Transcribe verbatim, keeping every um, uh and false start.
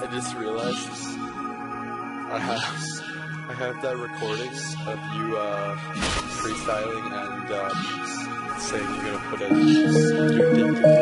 I just realized I have I have that recording of you uh, freestyling and um, saying you're gonna put a your dick